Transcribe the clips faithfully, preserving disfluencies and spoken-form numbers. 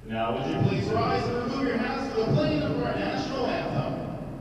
Now would you please rise and remove your hats for the playing of our national anthem.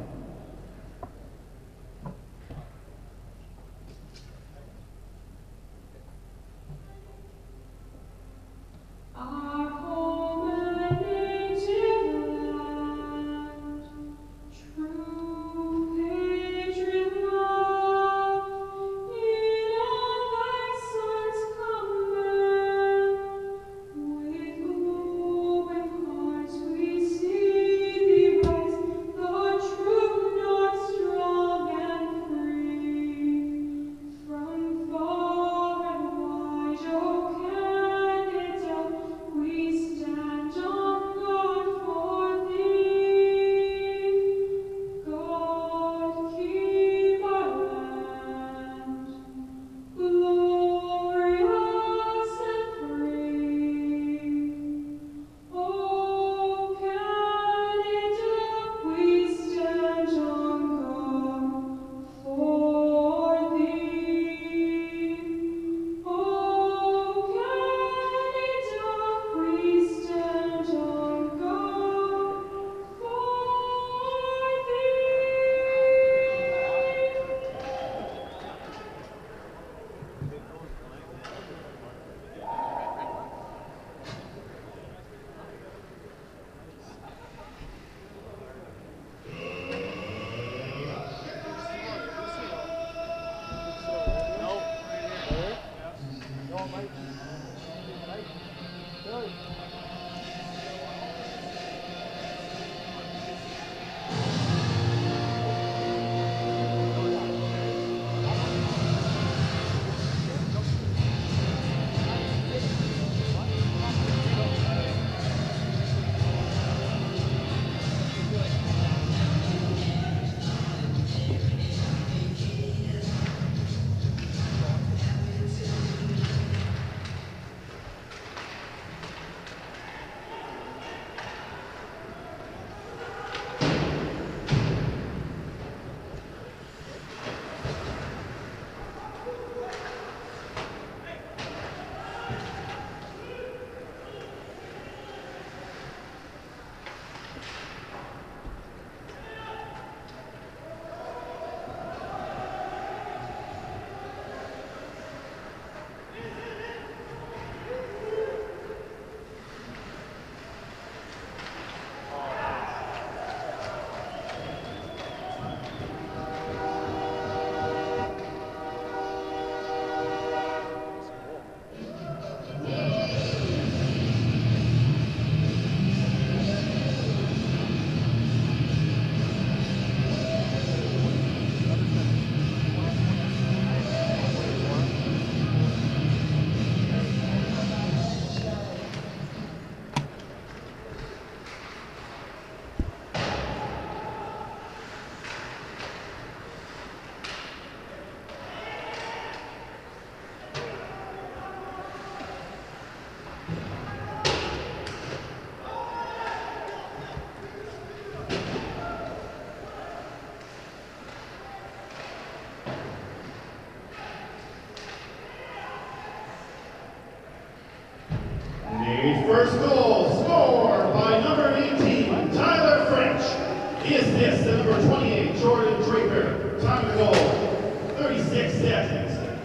The first goal scored by number eighteen, Tyler French. He assists to number twenty-eight, Jordan Draper. Time of the goal, thirty-six seconds.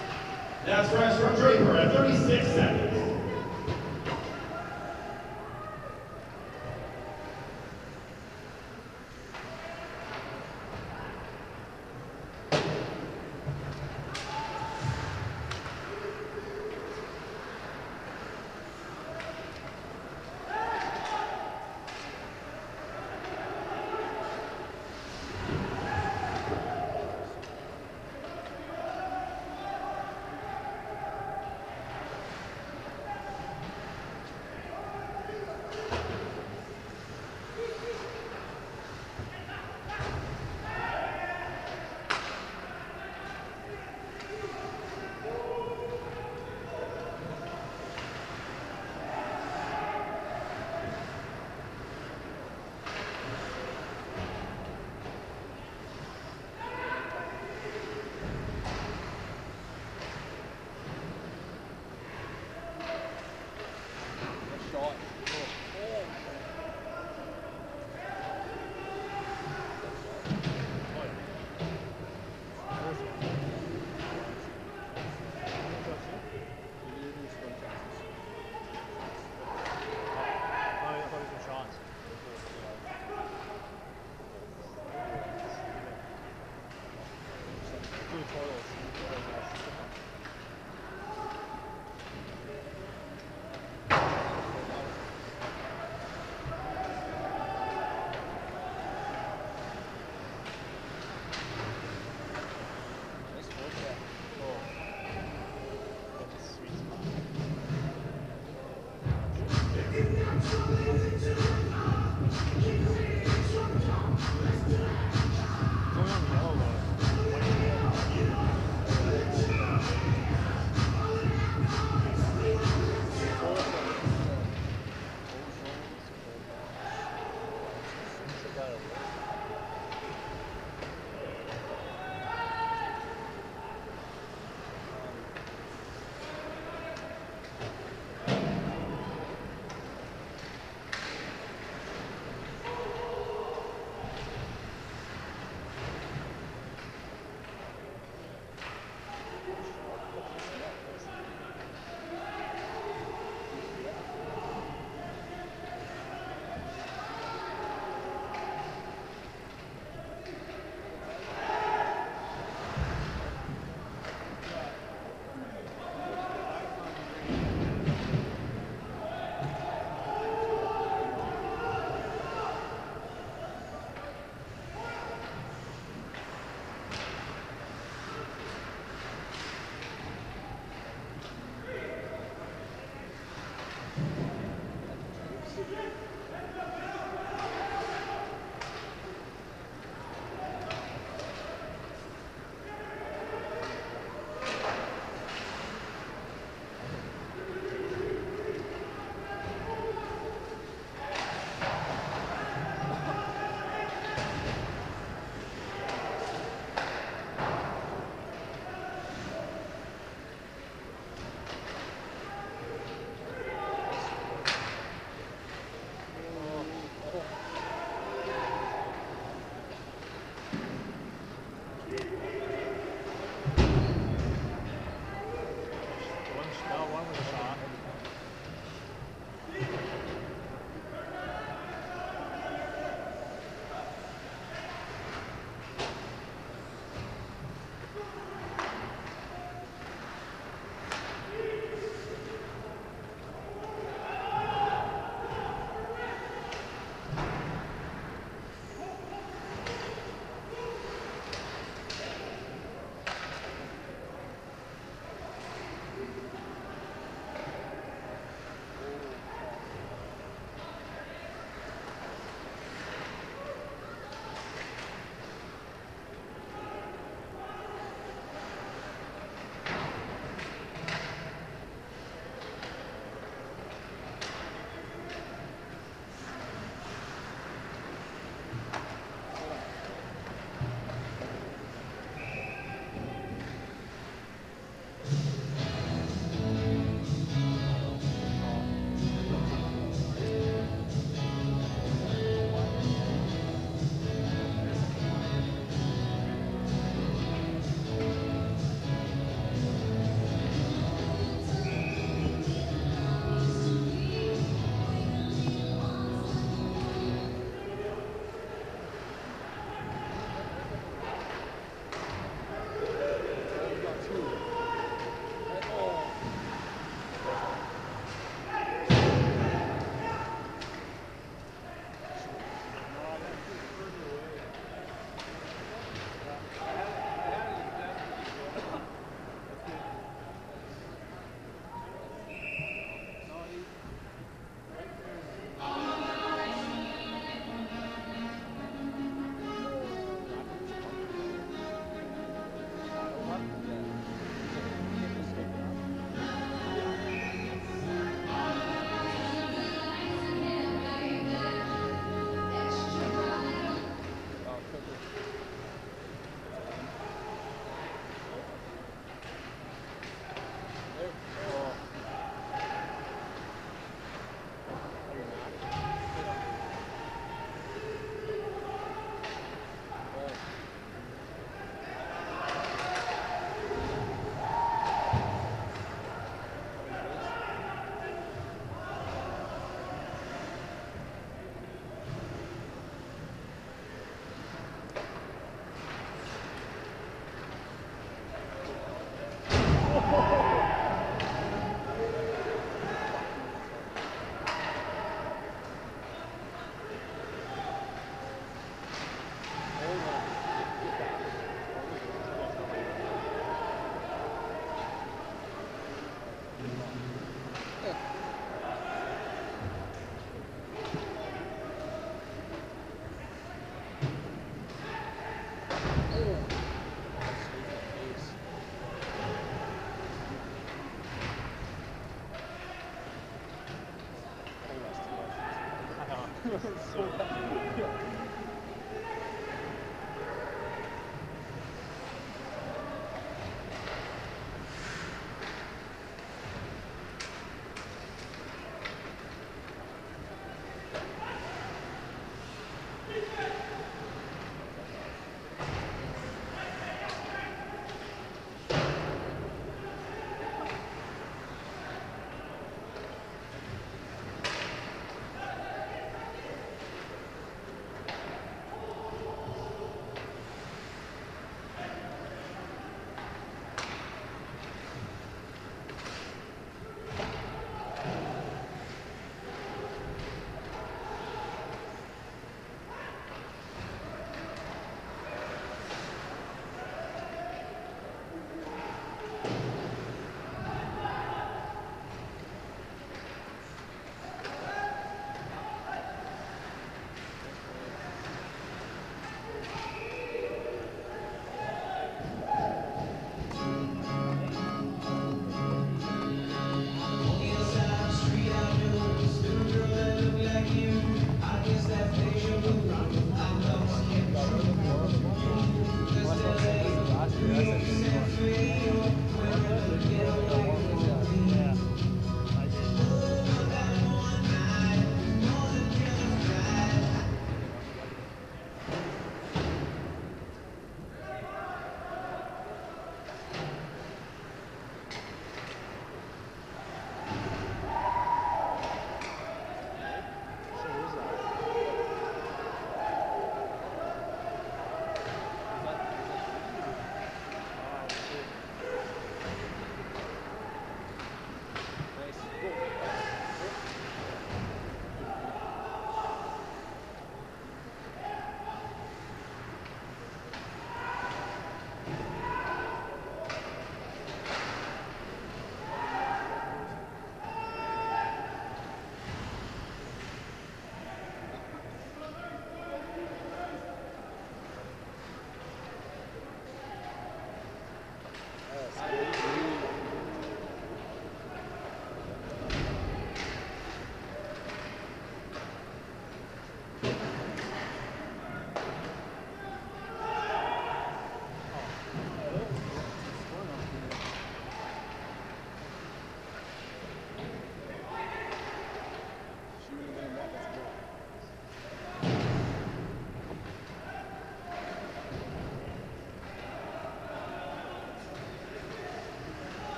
That's French from Draper at thirty-six seconds.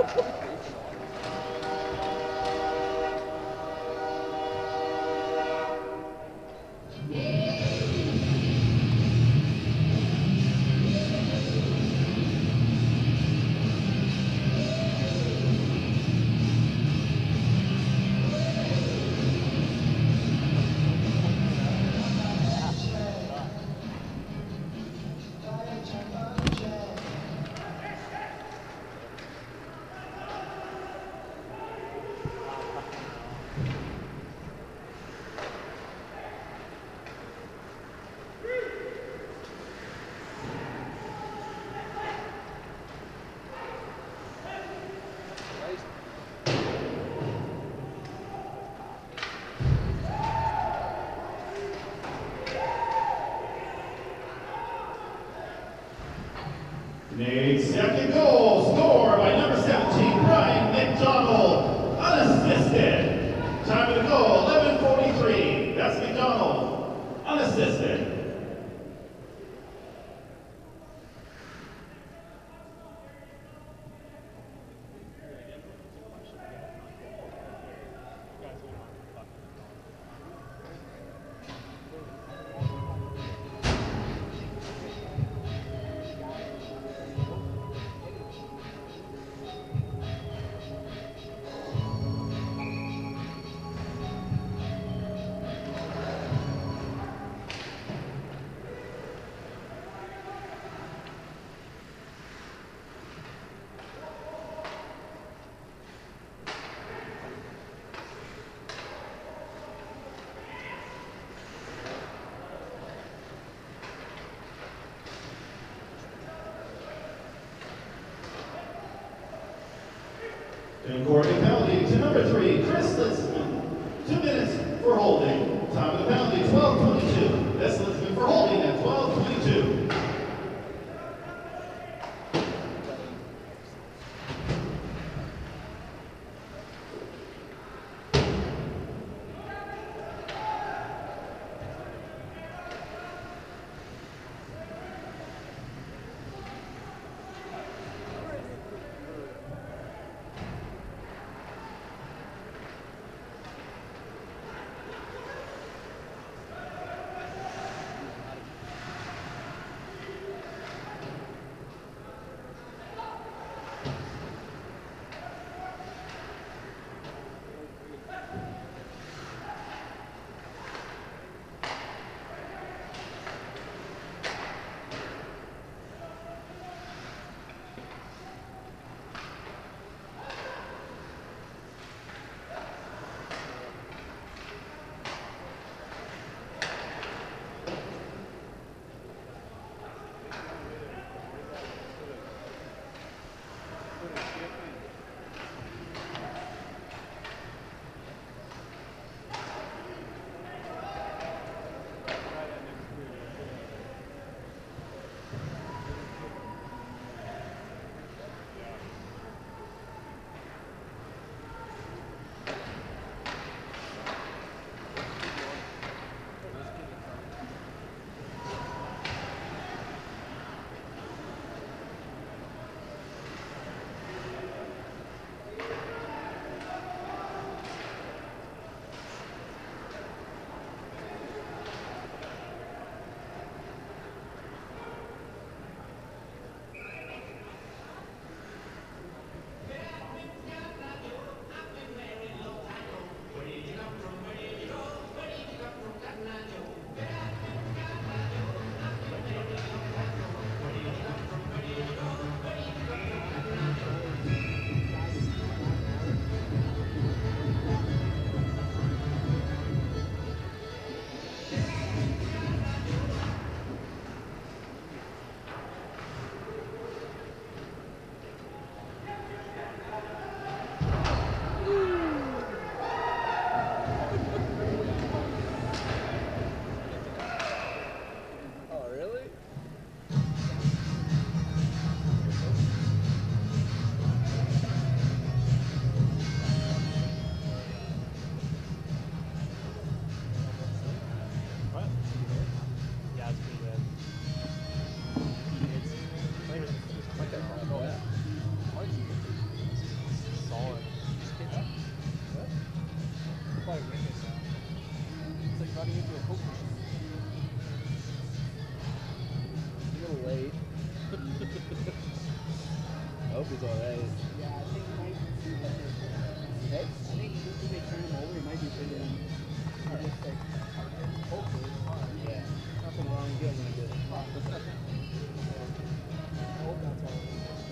Nate's second goal, scored by number seventeen, Brian McDonald, unassisted. Time of the goal, eleven forty-three. That's McDonald, unassisted. running into a Coke machine. A little late. I hope he's alright. Yeah, I think he might do like this. Hey? I think just when they turn him over, he might do bigger than Alright. just like, hopefully. Yeah. Nothing wrong with getting like this. I hope that's all.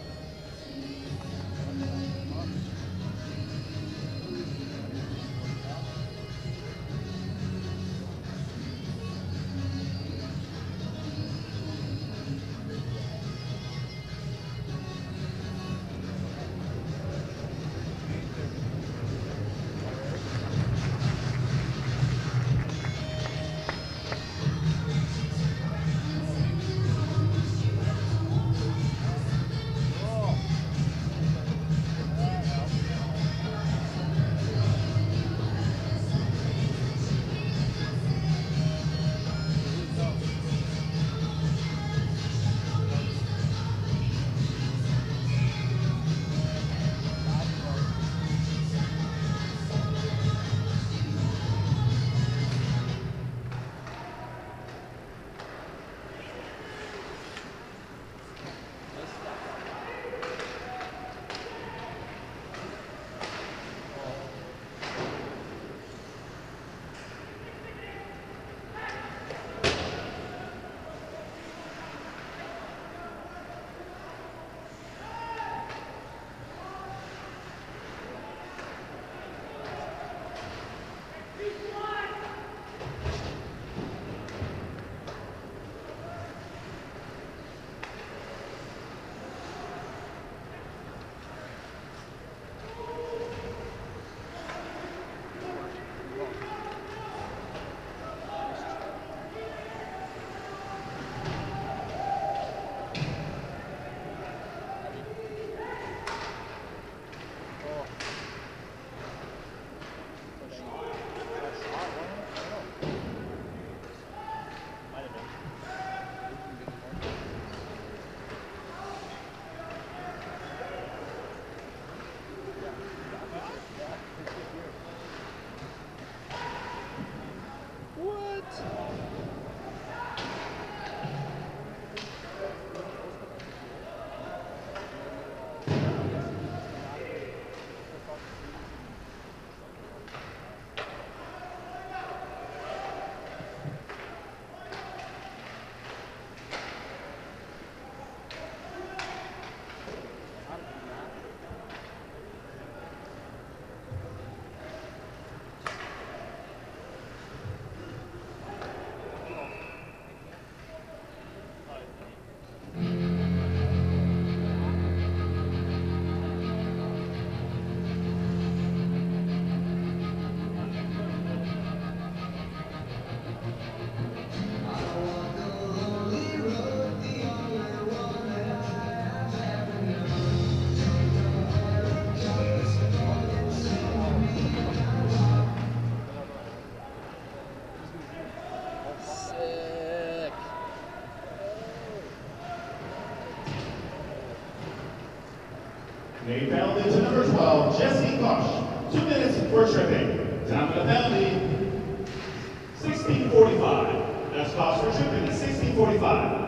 They penalty to number twelve, Jesse Koch. Two minutes for tripping. Time of the penalty, sixteen forty-five. That's Koch for tripping, sixteen forty-five.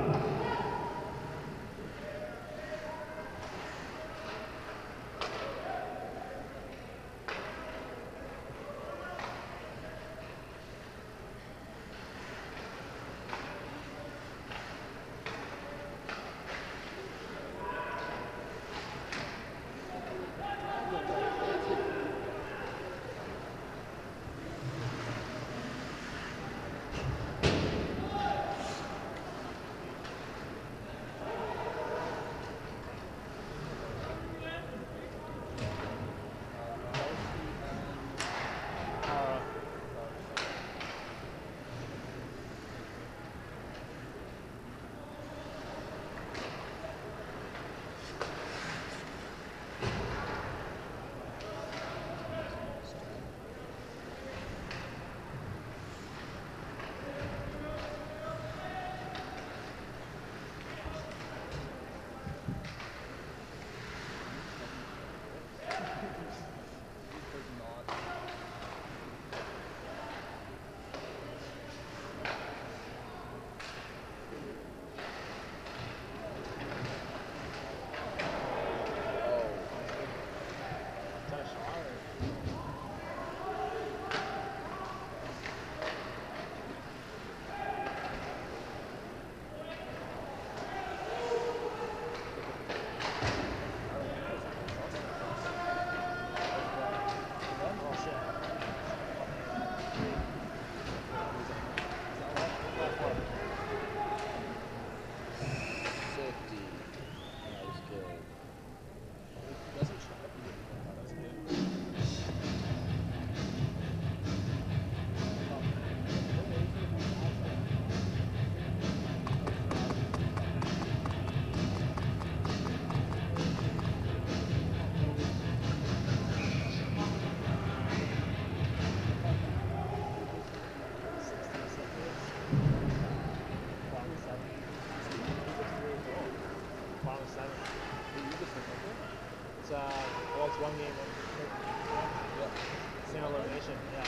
one game in yeah. Same elimination, yeah.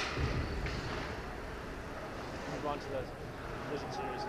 Move on to the Division Series.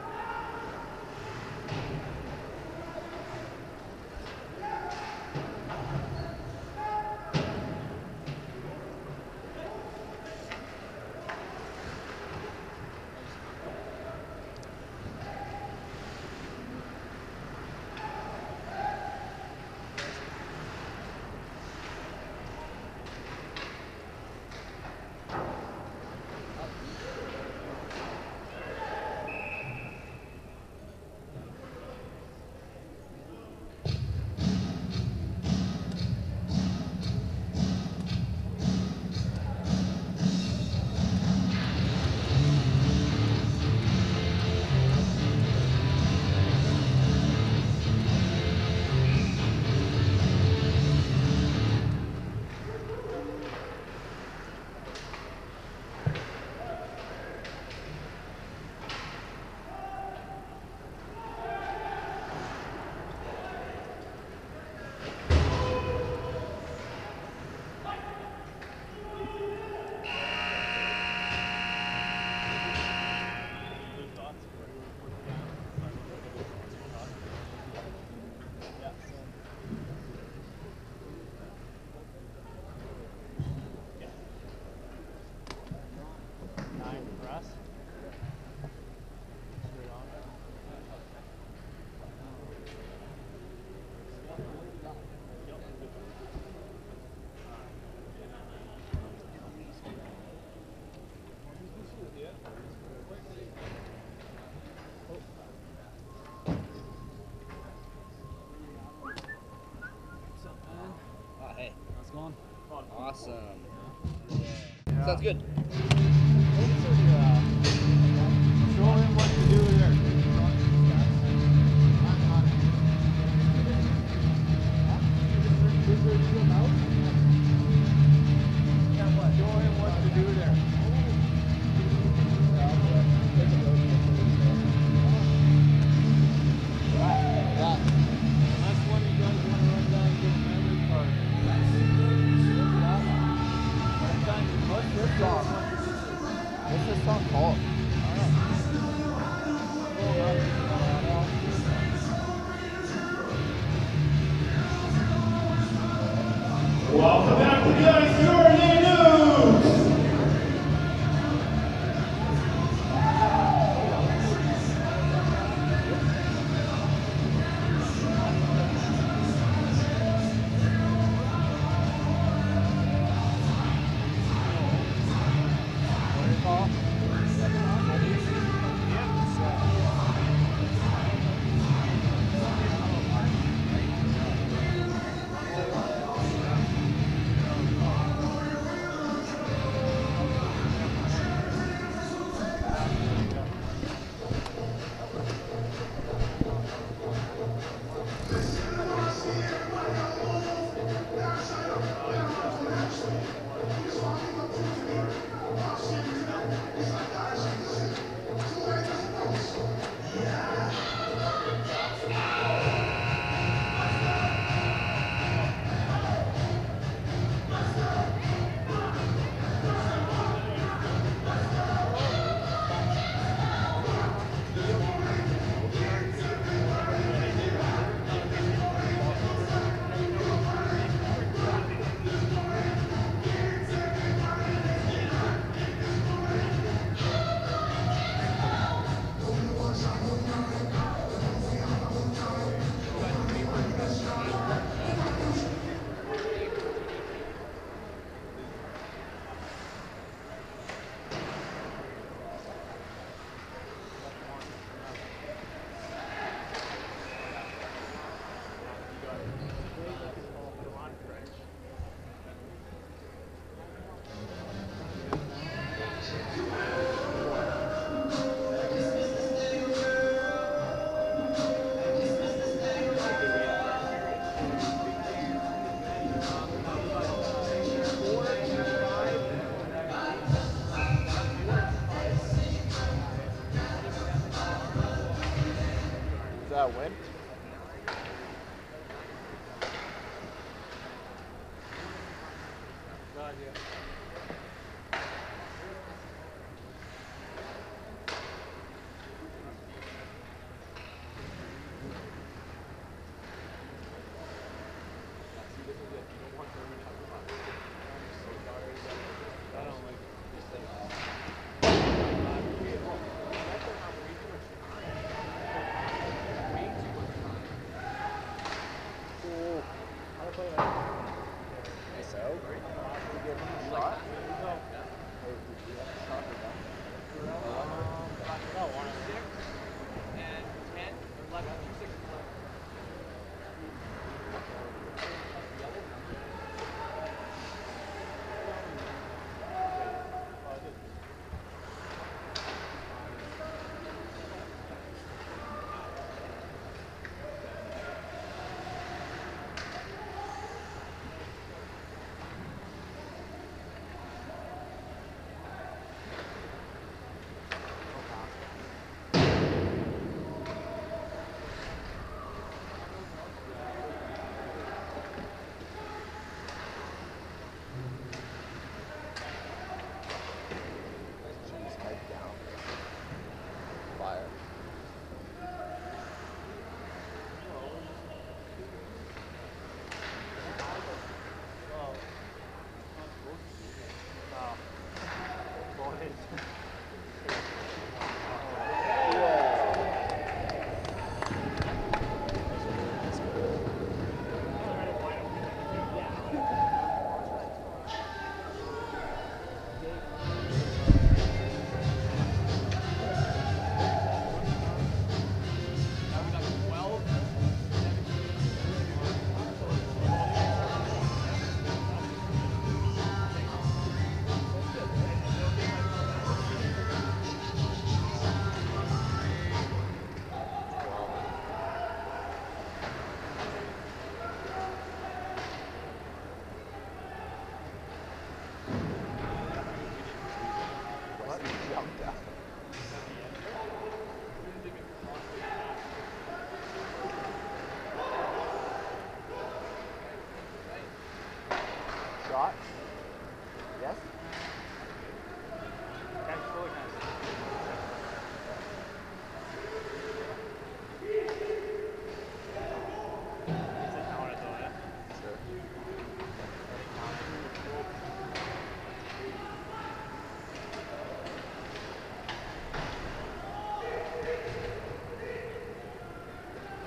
Awesome. Yeah. Sounds good. Show him what to do there. Show him what to do there. Last one you guys want to run down and get a memory card. What's this song? What's this song called? Welcome back to the Ice Gourmet News! That win?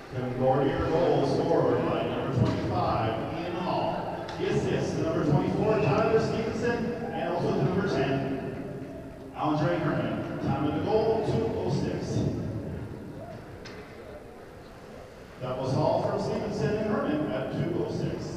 Concordia goal scored by number twenty-five, Ian Hall. He assists to number twenty-four, Tyler Stevenson, and also to number ten, Andre Herman. Time of the goal, two oh six. That was Hall from Stevenson and Herman at two oh six.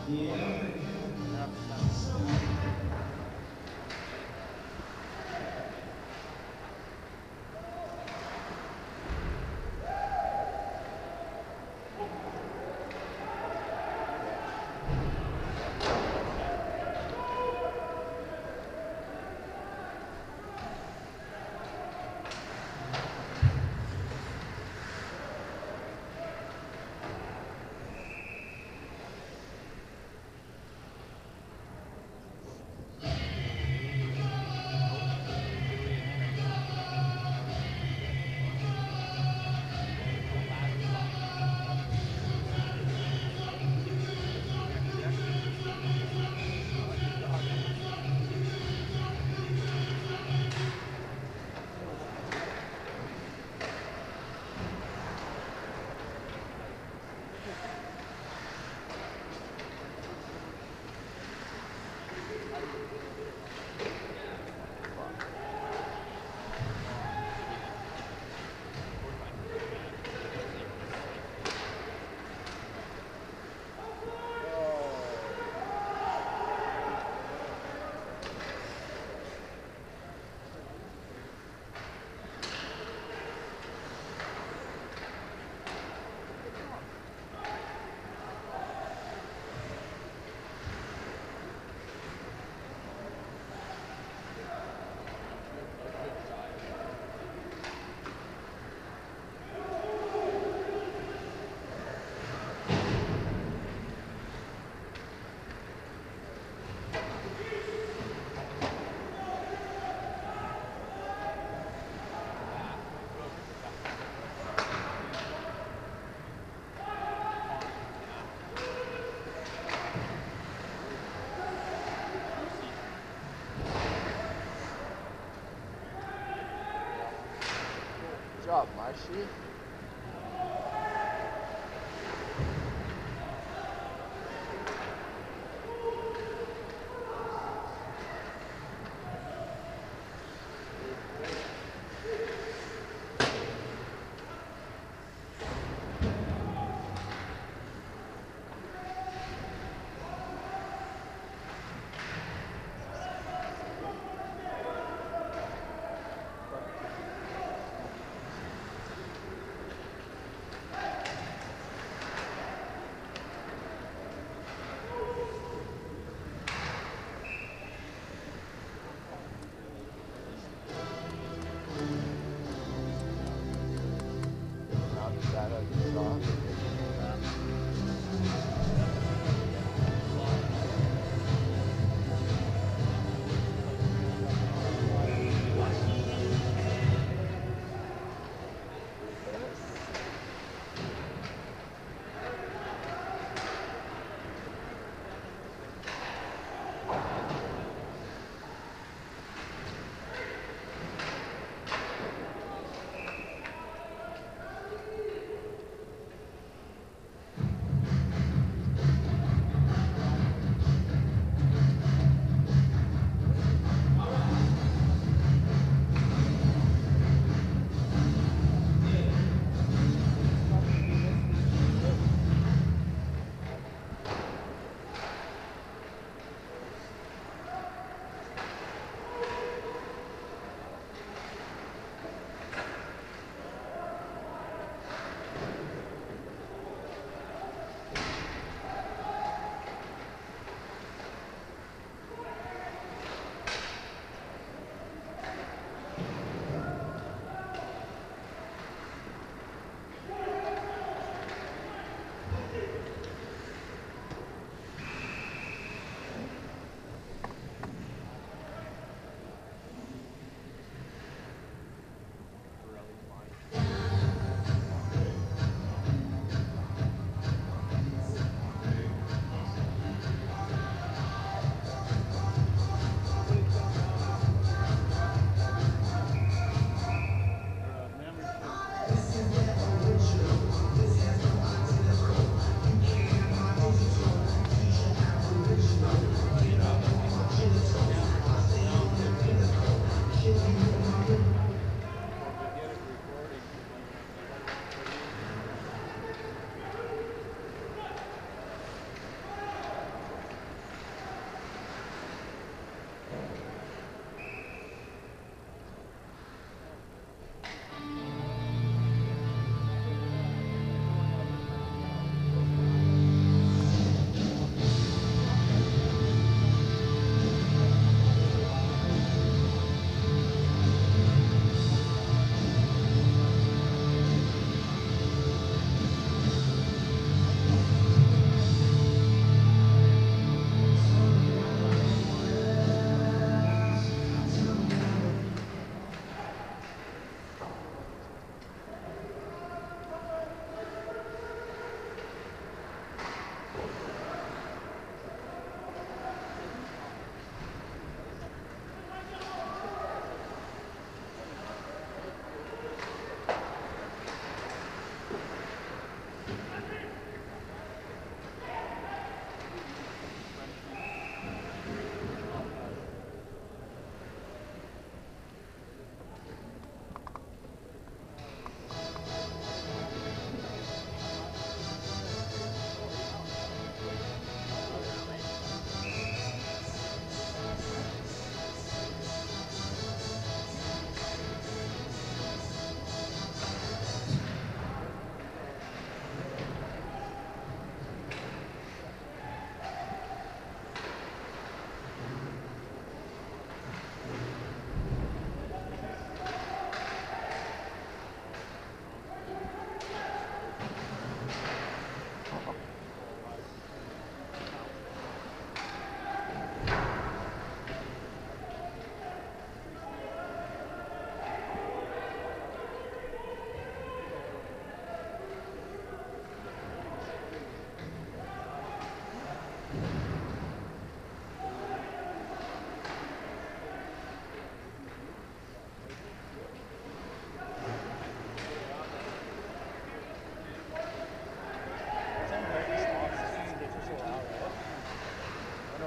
Good job, Marshy.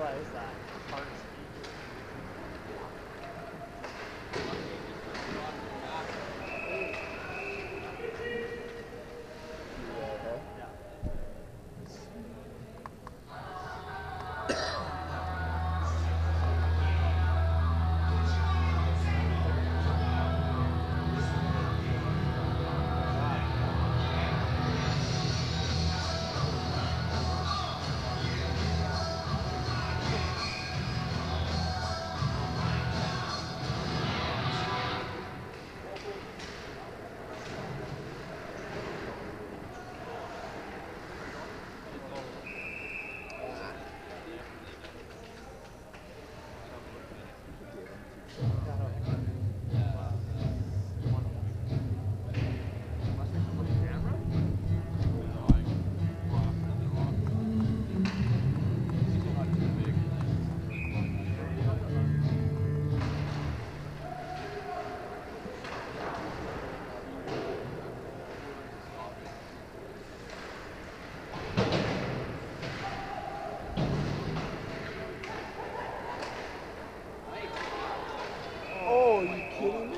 hell is that? Hard to speak. Oh, are you kidding me?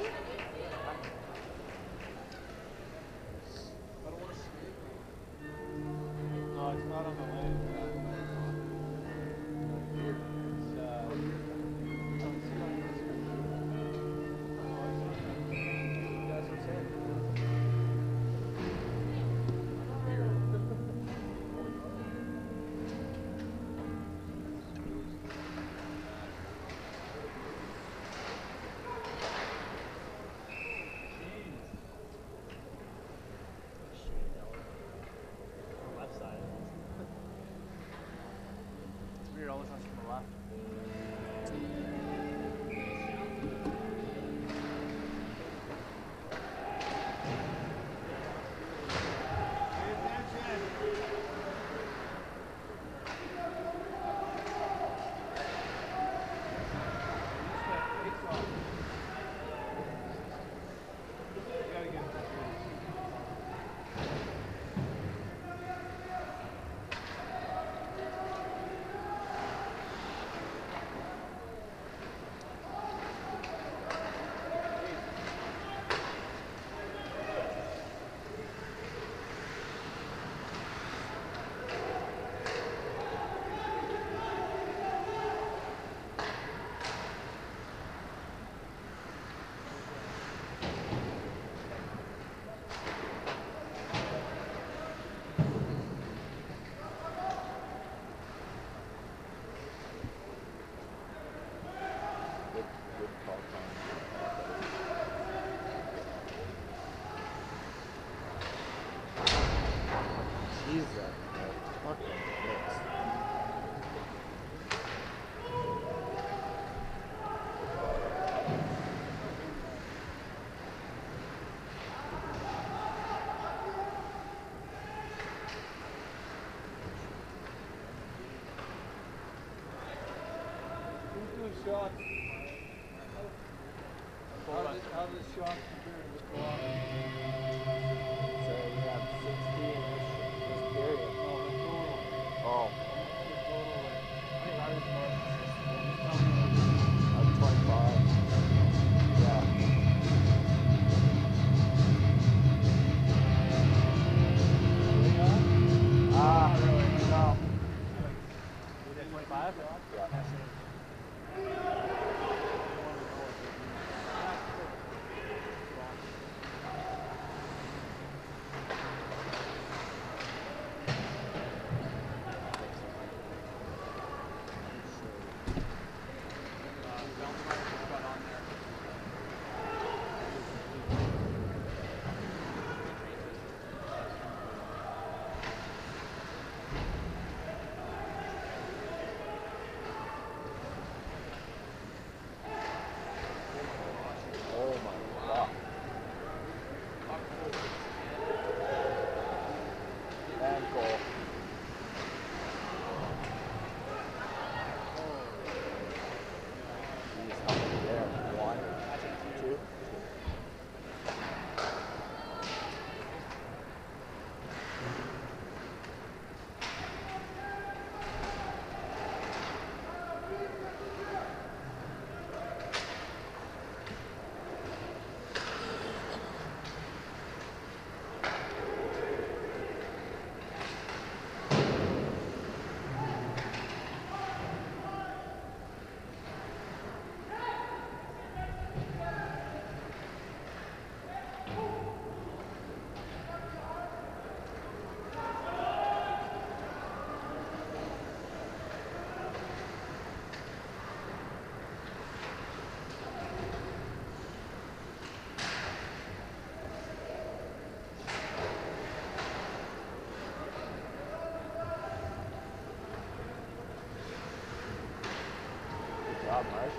No, it's not on the way. It's, uh, don't see it on your screen. Oh, it's on there. That's what I'm saying. Left side. It's weird, always comes from the left. Pay attention. You gotta get it. Good, good call time. Jesus, that fucking mix. Who's doing shots? How does, how does shots compare to the co-op? So we have sixteen this, this period. No, the total. Oh, The total, like, I think ours is more consistent. Just tell me I'm twenty-five. Yeah. what we got. Ah, Not really. no. We did twenty-five? Yeah. job, Mark.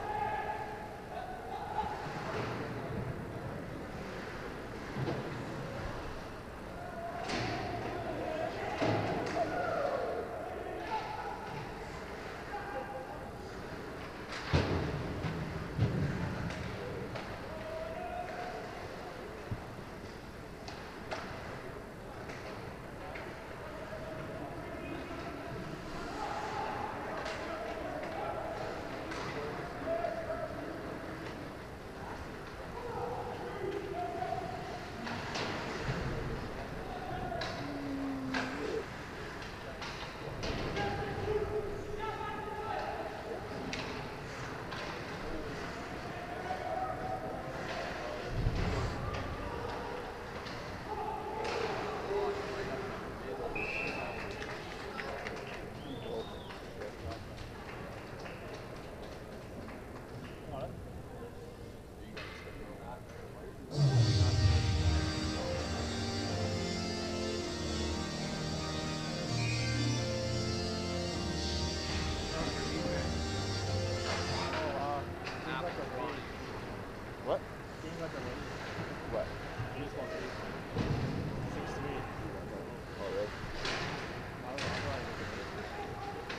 What? Game's like a race. What? Baseball race. six three. Oh, really? I don't know. I don't know.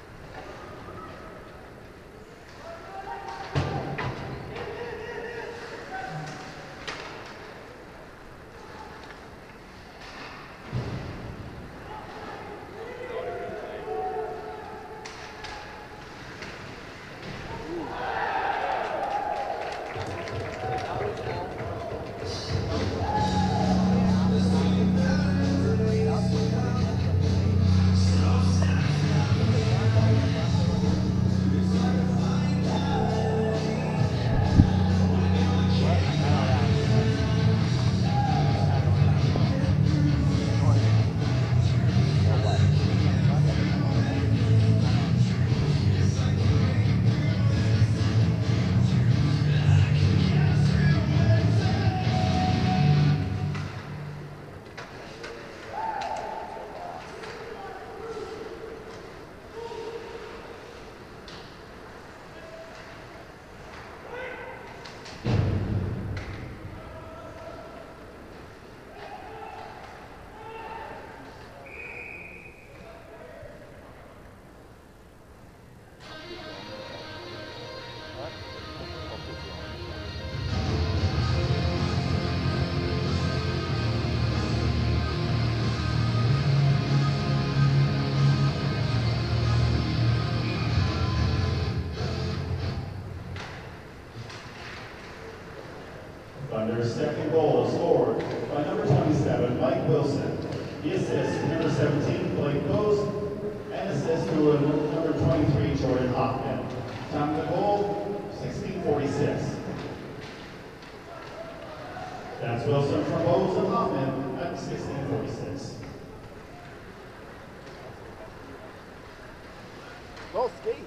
Thunder's second goal scored by number twenty-seven, Mike Wilson. He assists to number seventeen, Blake Post, and assists to uh, number twenty-three, Jordan Hoffman. Time of the goal, sixteen forty-six. That's Wilson from Bose and Hoffman at sixteen forty-six. Go skate.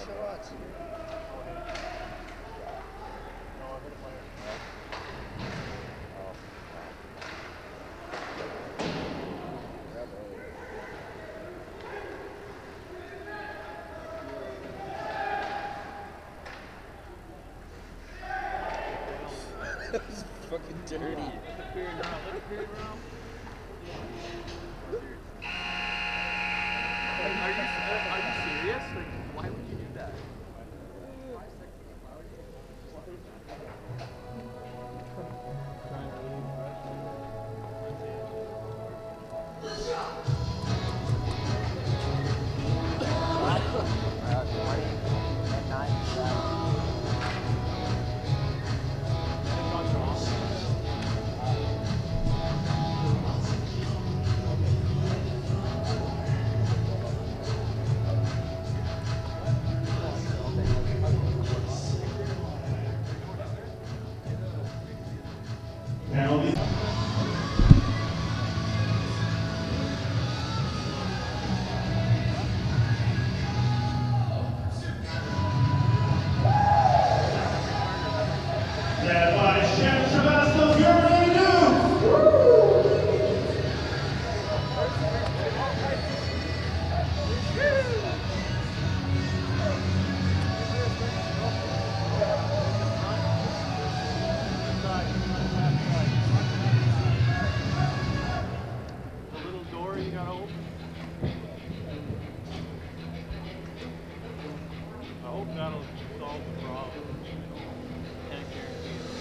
shots. That was fucking dirty. Let the period round. Let the period round. Like, are you are you serious? Like, why would you do that? Uh, twenty and nine. Penalty. Led by Shannon Travasco, Germany, New. The little door you gotta open. I hope that'll solve the problem. Can't guarantee it.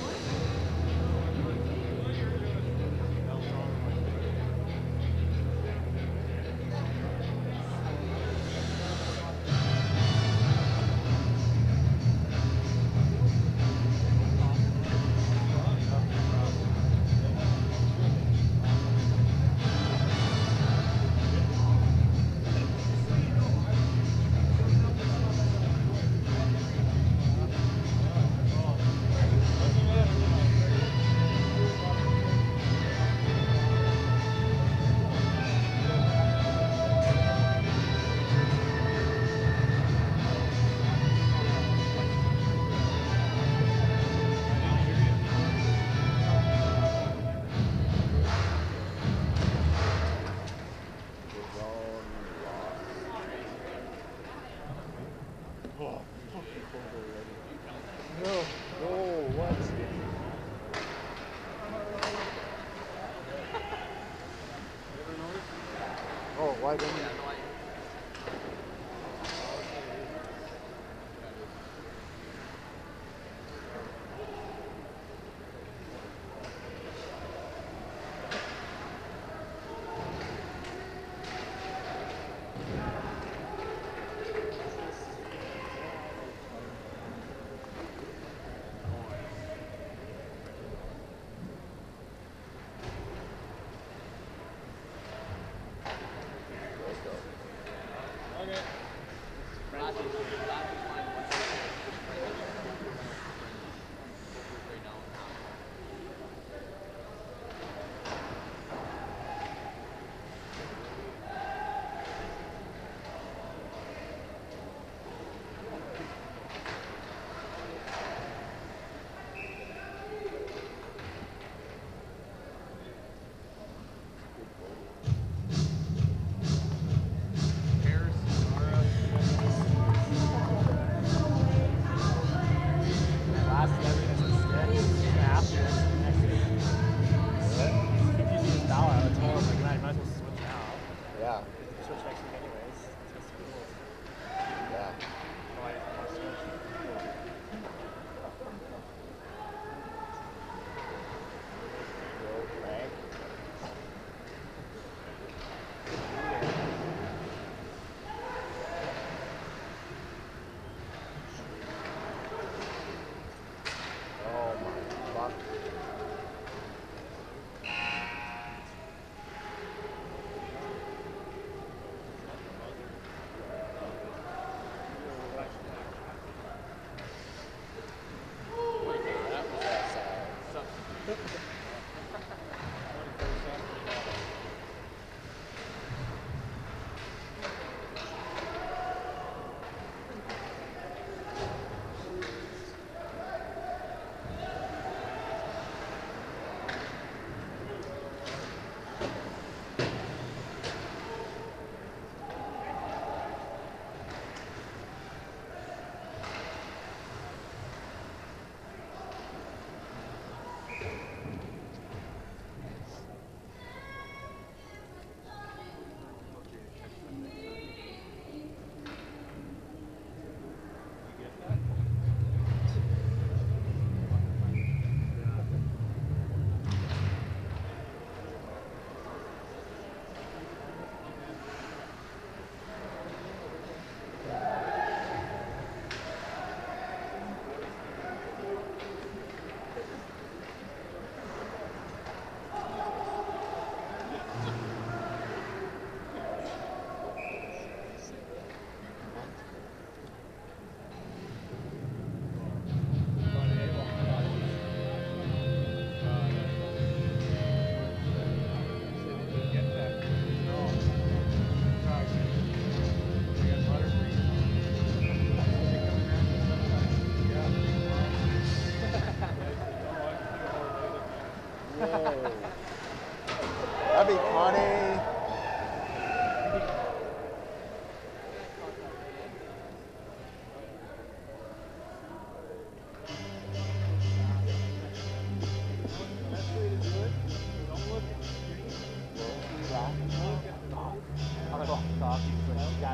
Hell's wrong with my finger. No, no, what? Oh, why didn't you? Harris, Nara.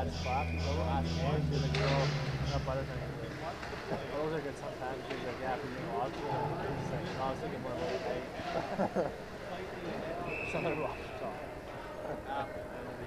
last class, we go last day, she's like, bro, no butters are good. Those are good sometimes. She's like, yeah, if you're doing logs, she's like, no, I was thinking more about it. Something about it.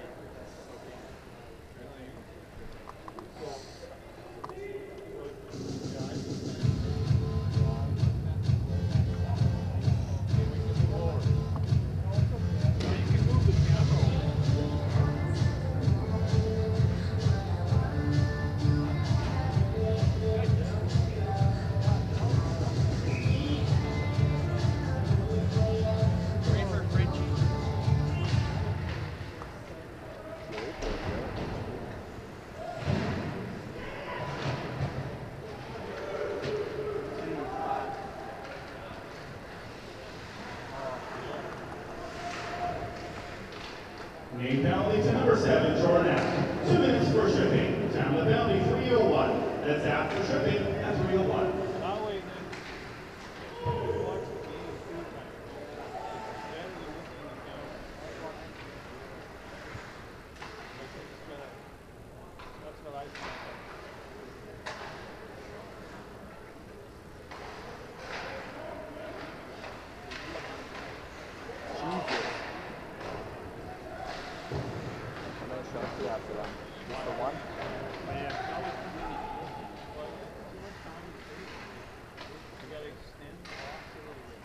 Main penalty to number seven, Jordan Allen. Two minutes for tripping. Time of the penalty, three oh one. That's after tripping at three oh one. That way, then you watch the game two times. Then you look in the camera. Like, it's just gonna, that's what I think. I'm gonna show you after that. Just the one? Man, that was too many. Well, too much time to take. You gotta extend the box a little bit.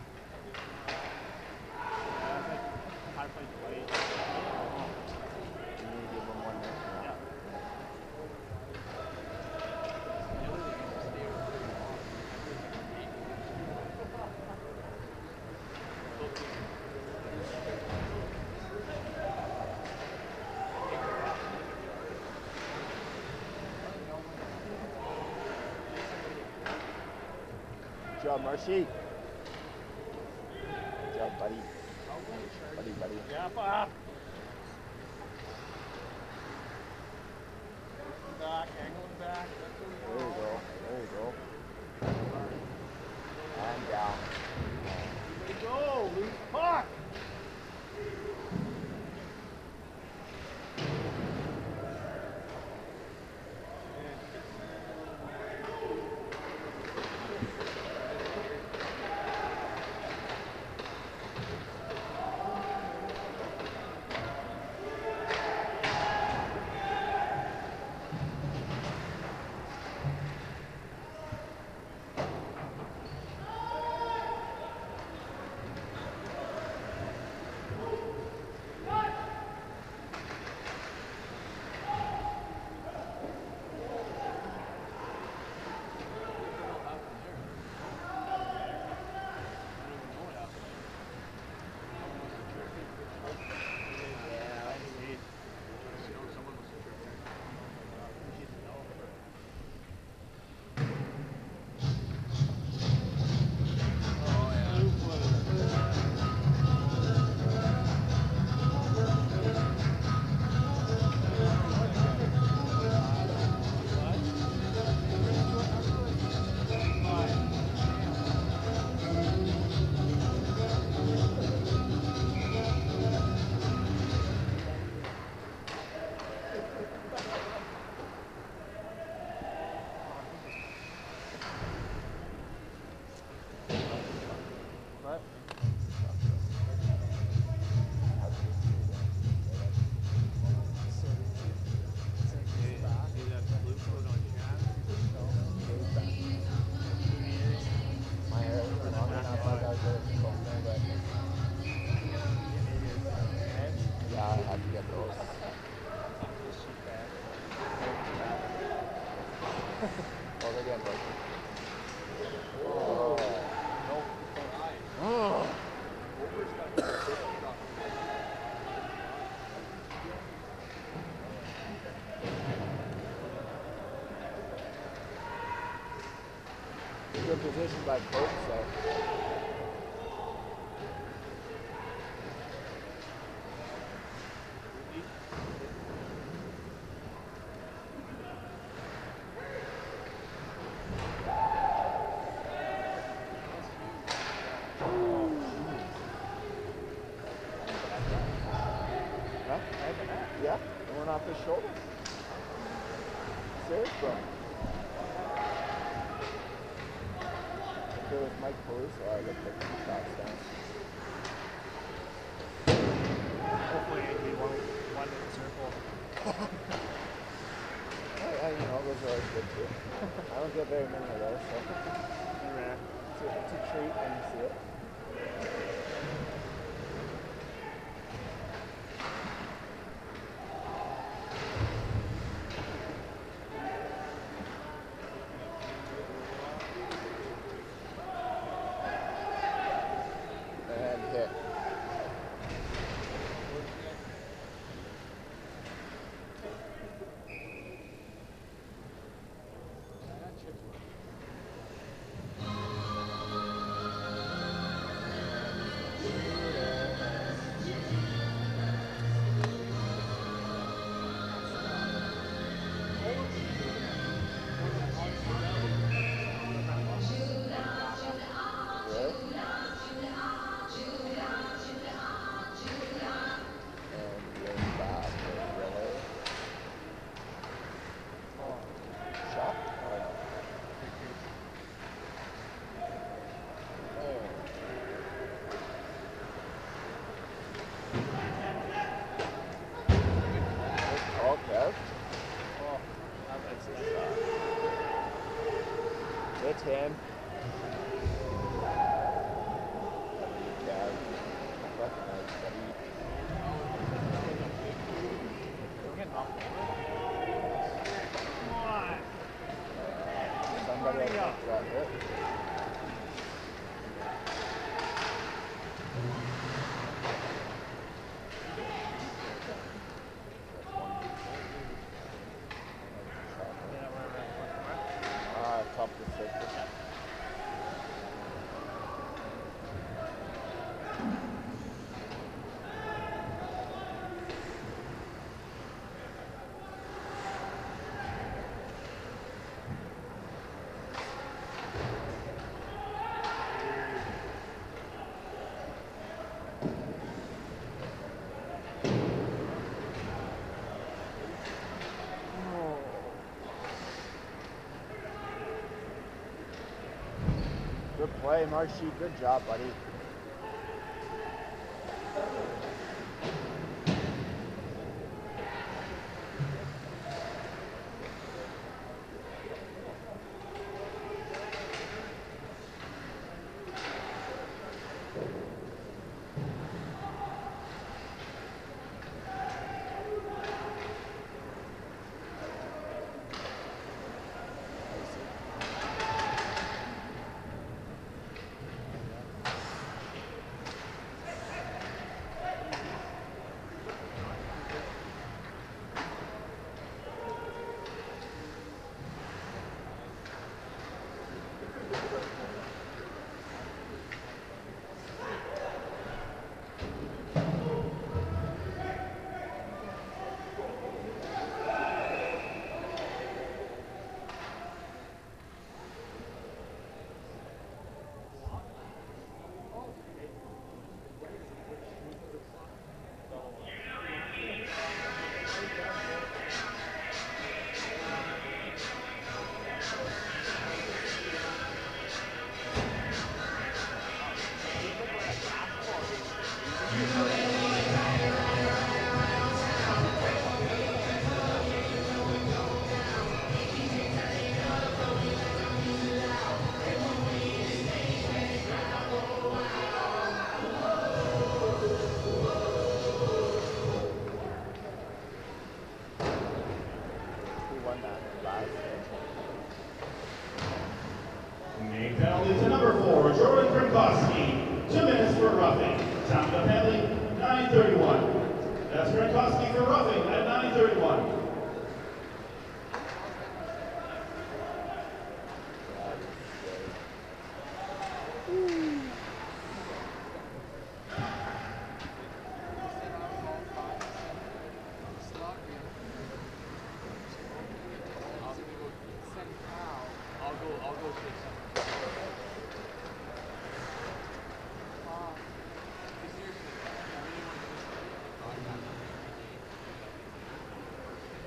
Yeah, that's like high point delay. You need to give them one there. Yeah. The other thing is to stay over pretty long. Good job, Marcy. Good job, buddy. Buddy, buddy. Yeah, Bob. Back, angling back. That's what we There you go. There you go. And down. There you go. Loose puck. What? See that glucose on Chad? My hair is long enough. I gotta go to school, but yeah, I have to get those. Oh, they're getting broken. Oh. Oh. Good position by Coach, so. Huh? Yeah, it went off his shoulder. serve from? If it was Mike Peluso, I would have put two shots down. Hopefully he won't one in the circle. I, I, you know, those are always good too. I don't get very many of those, so Rare. it's a, it's a treat when you see it. And hit. Really? And you're back with Willow. Shot? Oh. Oh. Good call, Kev. Oh, that makes sense. It's him. Yeah. Fucking nice, buddy. We're getting off Come on. Somebody I think got hit. Yeah, we're right. Ah, top of the circle. Good play, Marshy. Good job, buddy. A penalty to number four, Jordan Gronkowski. Two minutes for roughing. Time of the penalty, nine thirty-one. That's Gronkowski for roughing at nine thirty-one. I'll go, I'll go take some. Because you're gonna, you really want to do this.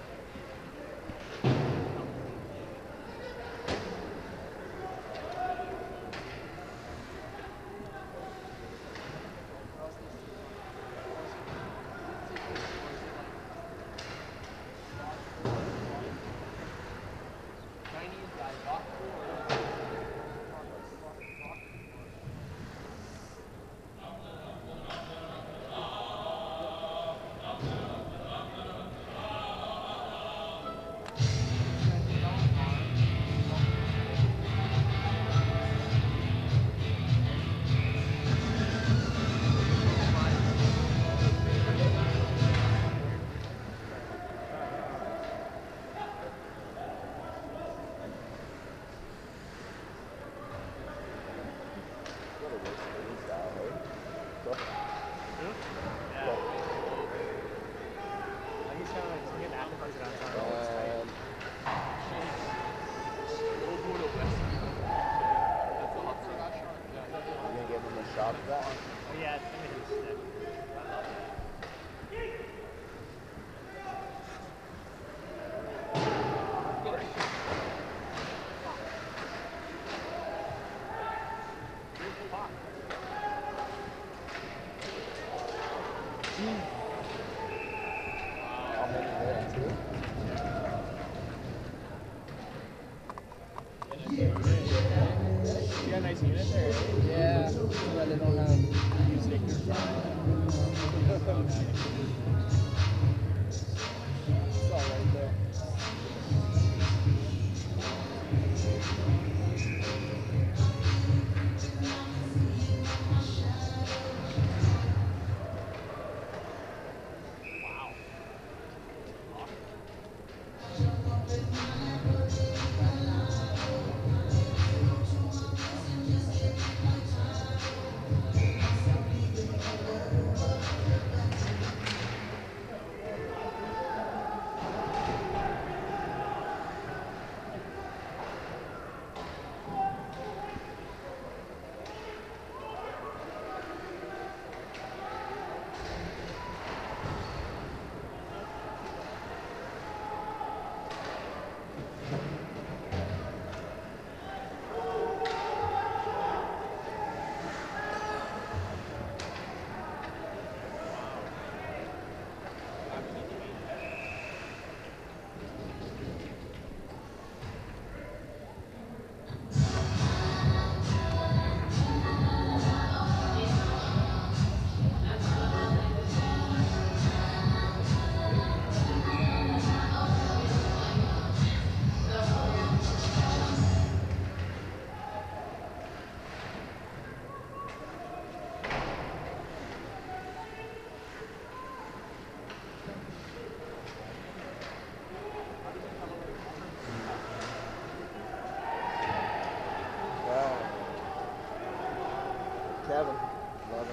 Seven. Eleven.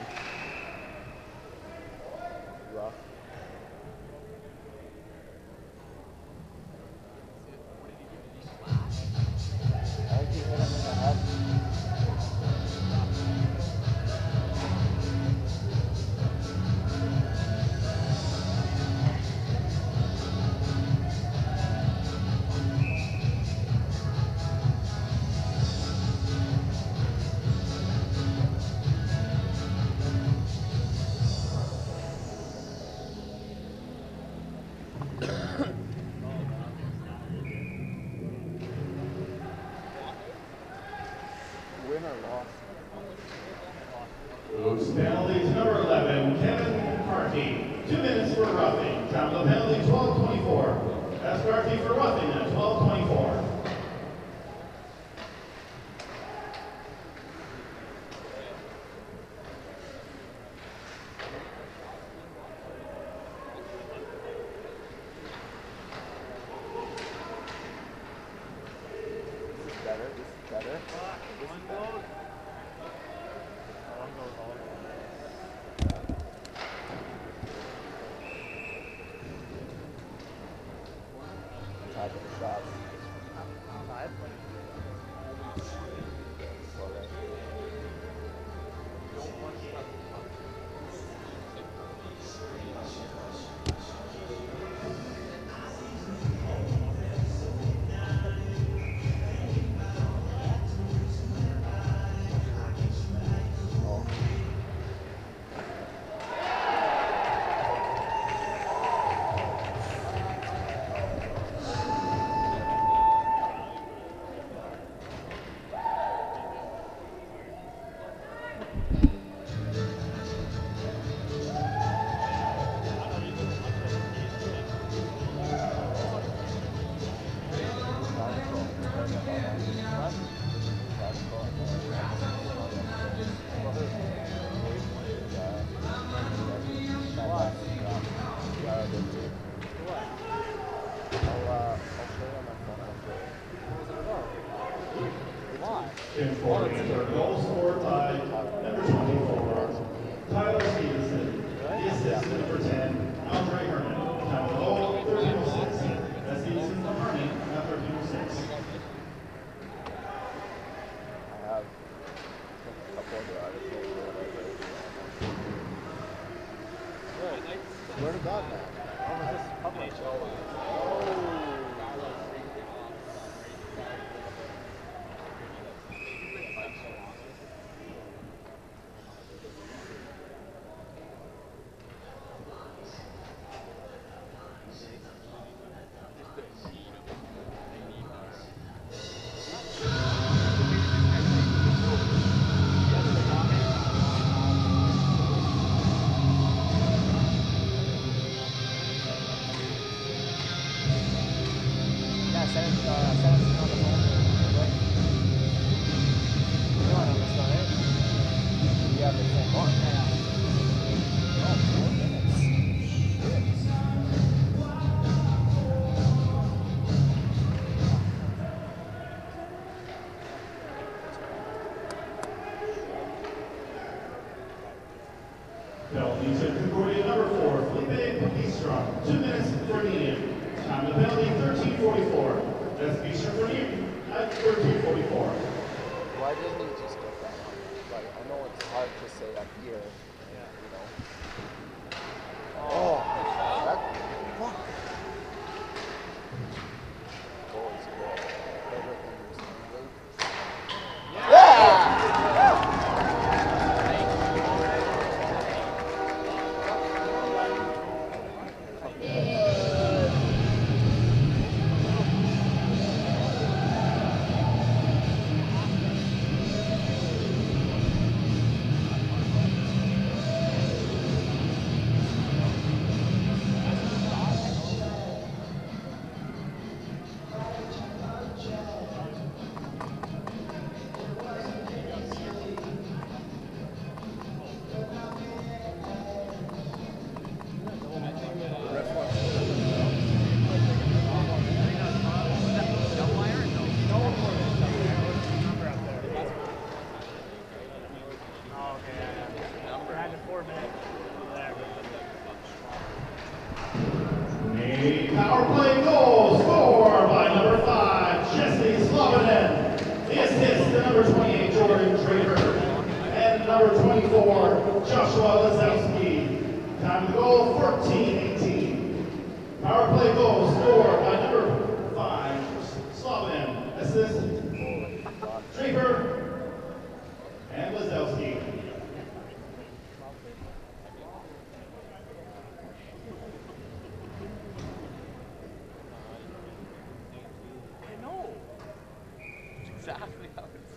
Rough. I think he hit him in the head. Win or loss? Moves penalty to number eleven, Kevin McCarthy. Two minutes for roughing. Time of the penalty, twelve twenty-four. That's McCarthy for roughing at twelve twenty-four. This is better. This is better. This is better. Tied for the shots. Tied? Well, right. Oh. Informing for a goal scored by number twenty-four, Tyler Stevenson. The assist to number ten, Andre Herman. Time of the goal, thirteen oh six. That's Stevenson to Herman at thirteen oh six. I have a couple other articles or whatever. Where did that man? Oh, was this published? Oh. Yeah, send it, uh, send it on the phone. Right? You're on this one, right? Yeah, the same one. Oh, four minutes. Shit. Penalty to Concordia number four, Felipe Bistrom. Two minutes for medium. Time of the penalty, thirteen forty-four. That's Bistrom for medium at thirteen forty-four. Why didn't he just get that one? Like, I know it's hard to say up here, you know. Oh, that, fuck. Goal is good. Better than your Sunday. Yeah! Joshua Lazowski. Time to goal, fourteen eighteen. Power play goal scored by number five, Slavin. Assist, Draper and Lazowski. I know. It's exactly how it's.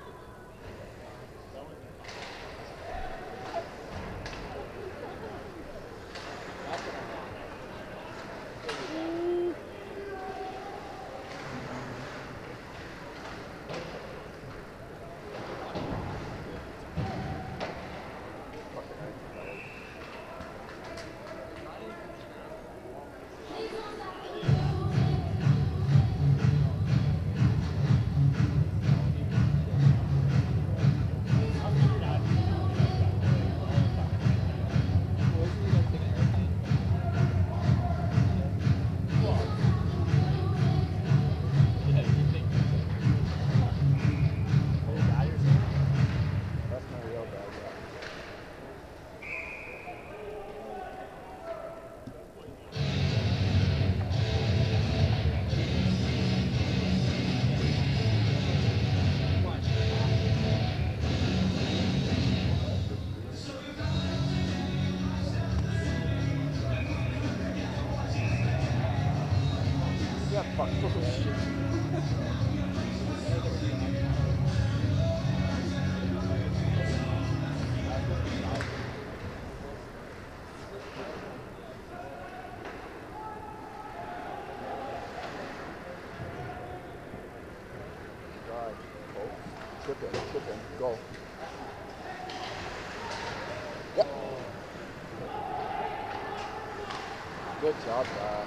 That's my real bad guy. Yeah, fuck bullshit. Drive. Oh. Trip it, trip it. Go. Yep. Good job, guy.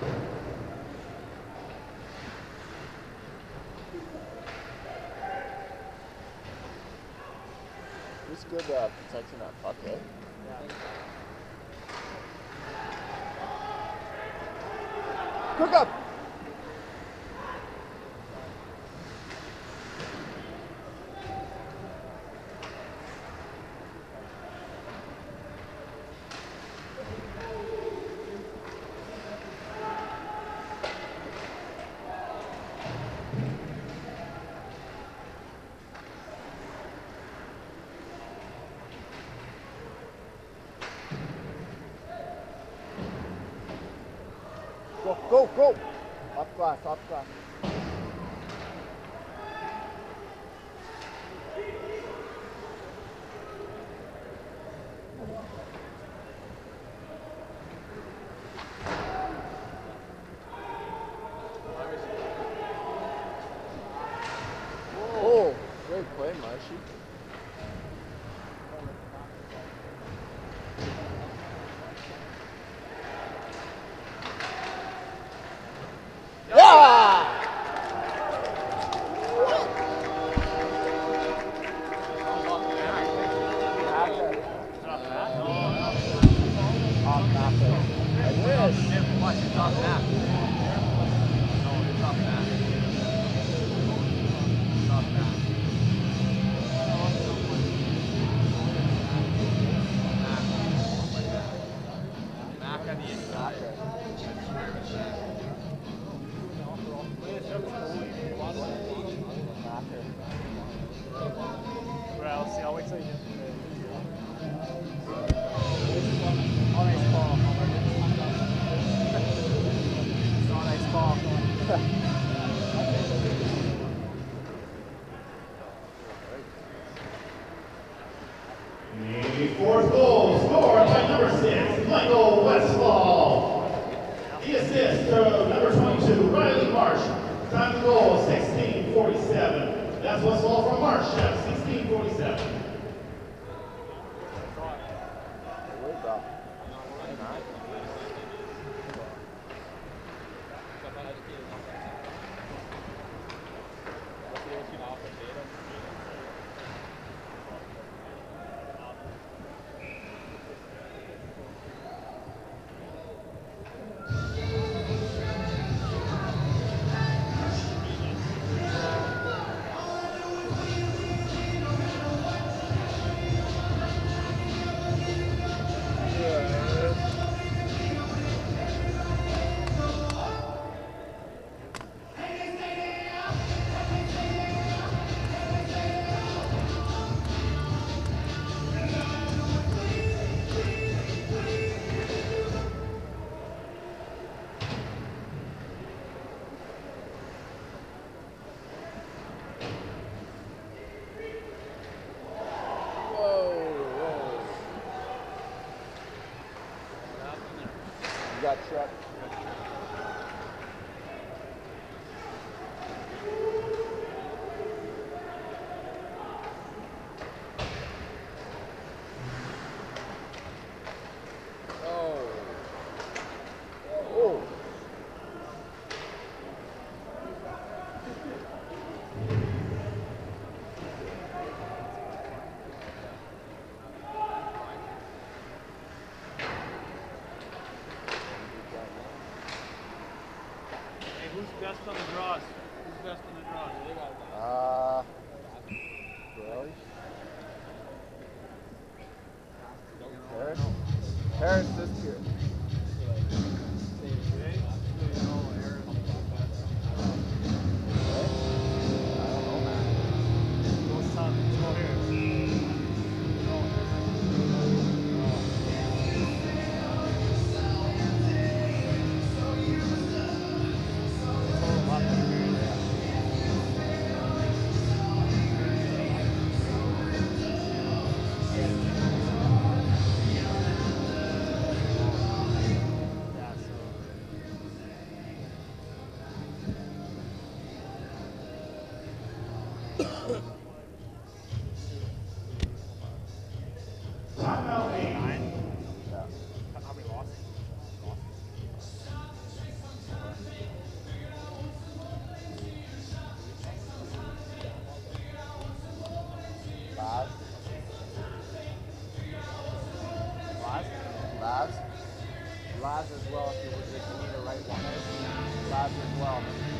He's good at protecting that puck, eh? Cook up! Go, go, go! Up glass, up glass. Oh, great play, Marshy. Yeah! Right, let's see. I'll wait till you get to the Oh, nice ball. Oh, nice ball. The fourth goal scored by number six, Michael Westfall. The assist to number twenty-two, Riley Marsh. Time to goal, sixteen forty-seven. That's Westfall from Marsh at sixteen forty-seven. got Shep. Oh. Oh. Hey, who's best on the draws? Who's best on the draws? Uh, really? Harris? Harris this year. Okay? So you know Harris is the best. I don't know, man. Most top, go Harris. Timeout eight. How many losses? Laz. Last? Laz. Laz as well if you, if you need a right one. Laz as well.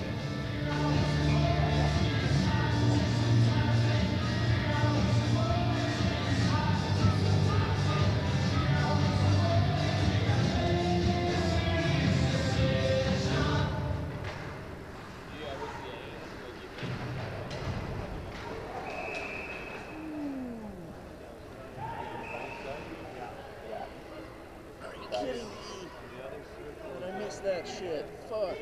I missed that shit. Fuck.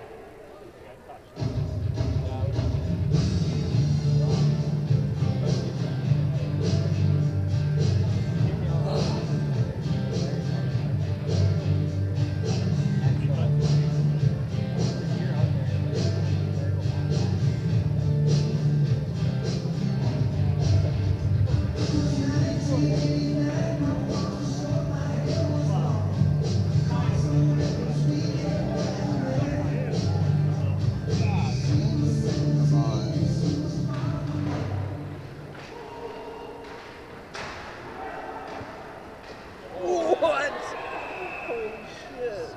What? Holy shit.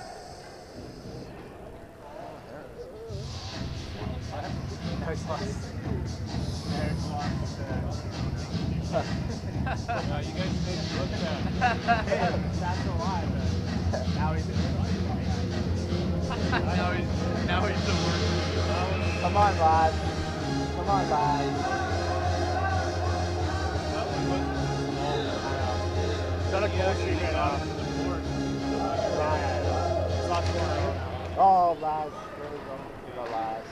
Harris lost. Harris lost. No, you guys made me look bad. Hey, that's a lie, man. Now he's now he's now he's the worst. Come on, Laz. Come on, Laz. Got a goal streak right now. Oh, Laz. There we go. We got Laz.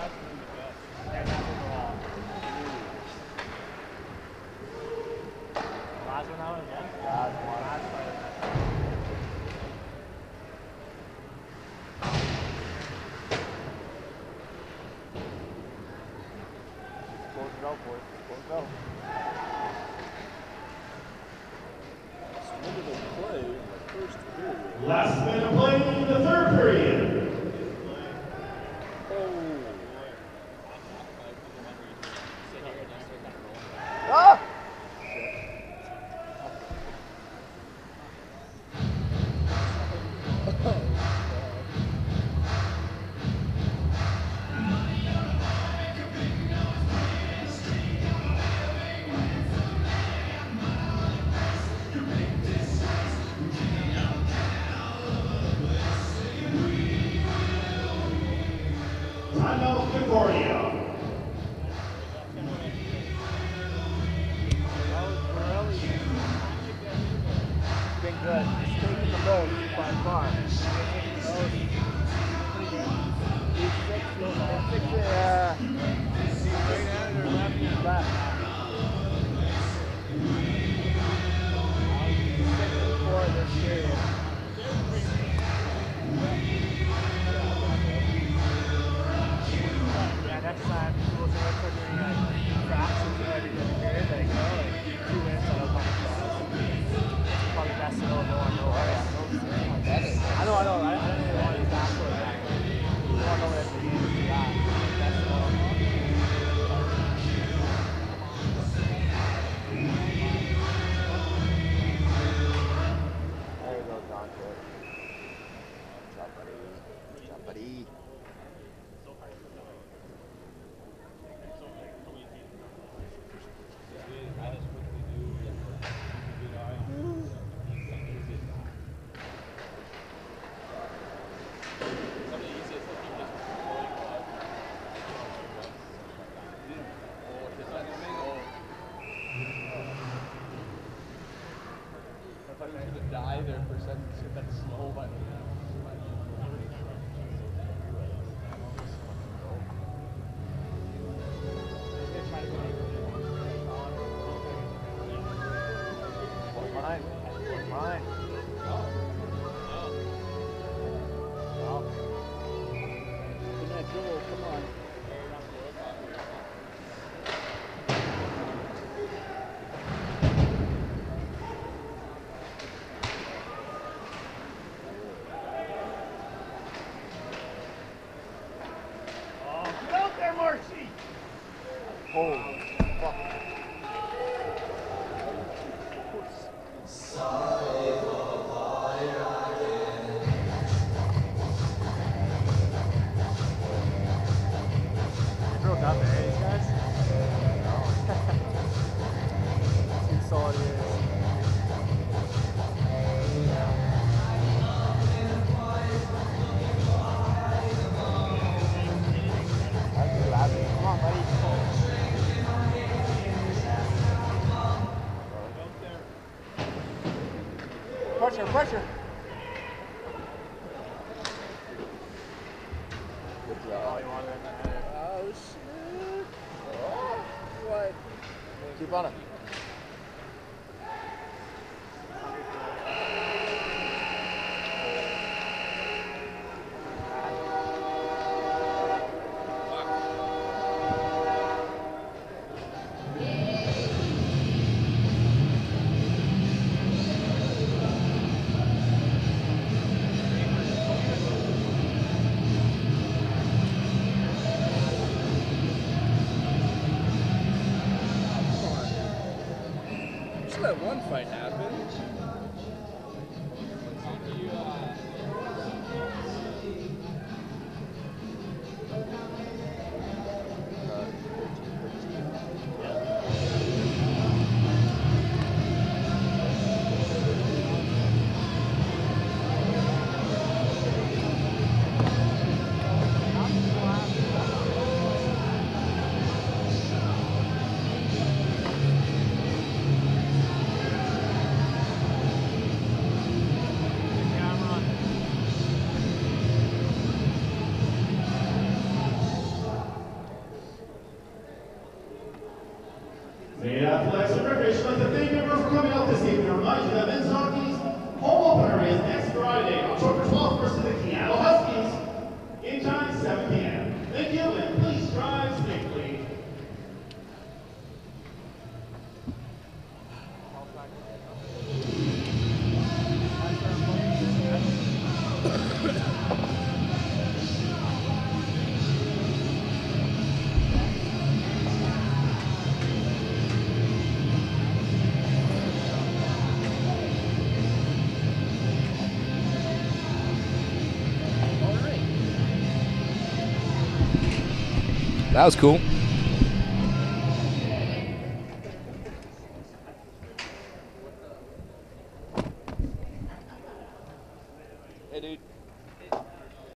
Last one out again? Laz won. Close it out, boys. Close it out. When did they play in the first period? Last minute of play in the third period. Oh. Ah! Timeout Concordia. Been good. He's taking the most by far. Yeah. Left. Six and four this period. said shit that's slow, but Mine. Mine. Good night, Joel. Come on. Get out there, Marcy! Holy fuck. They broke up, eh, these guys? Two solid years. Come on, buddy. Pressure, pressure. Good Oh, job. you wanted it. Oh, shit. What? Keep on it. Just let one fight happen. Uh, thirteen, thirteen. Made Athletics and Recreation like to thank everyone for coming out this evening. Remind you that men's hockey's home opener is next Friday, October twelfth versus the Seattle Huskies. In time, seven p m Thank you, and please drive safely. All right. That was cool. Hey, dude.